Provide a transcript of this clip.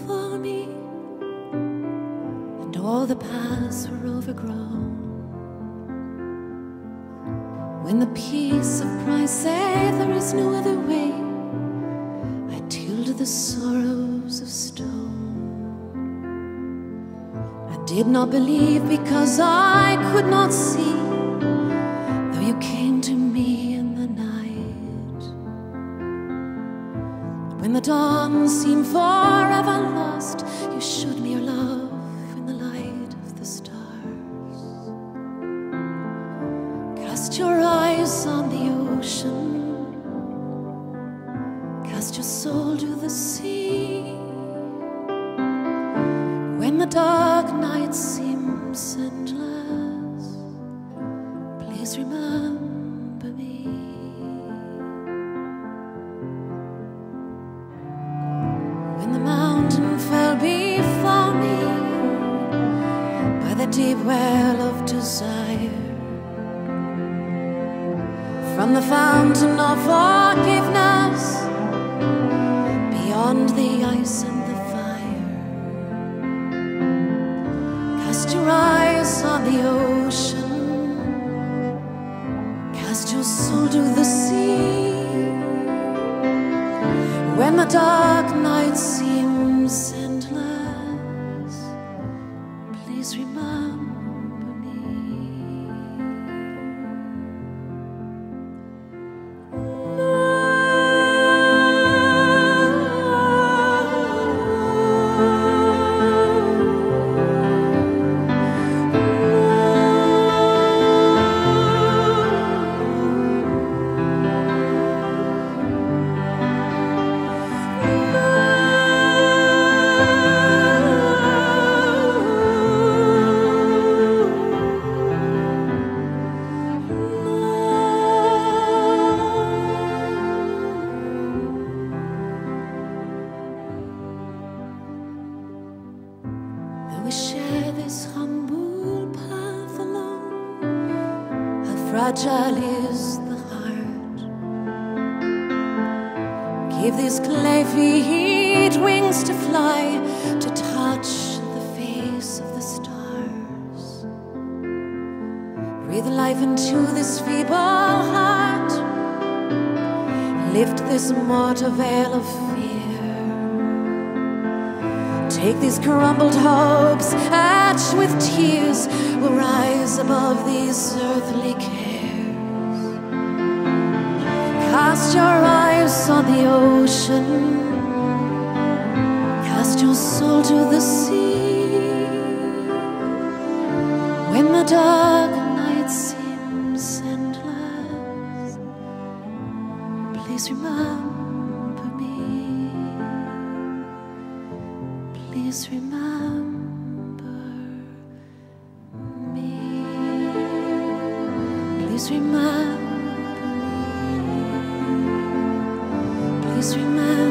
for me, and all the paths were overgrown. When the peace of Christ said there is no other way, I tilled the sorrows of stone. I did not believe because I could not see, though you came to me in the night. When the dawn seemed forever lost, you showed me your love in the light of the stars. Cast your eyes on the ocean, cast your soul to the sea. When the dark night seems endless, please remember me. When the mountain fell before me by the deep well of desire, from the fountain of forgiveness, beyond the ice and the fire, cast your eyes on the ocean, cast your soul to the sea. When the dark night seems endless, please remember me. We share this humble path alone. How fragile is the heart. Give these clay feet wings to fly, to touch the face of the stars. Breathe life into this feeble heart. Lift this mortal veil of fear. Take these crumbled hopes, etched with tears, will rise above these earthly cares. Cast your eyes on the ocean, cast your soul to the sea. When the dark night seems endless, please remember me. Please remember me. Please remember me. Please remember.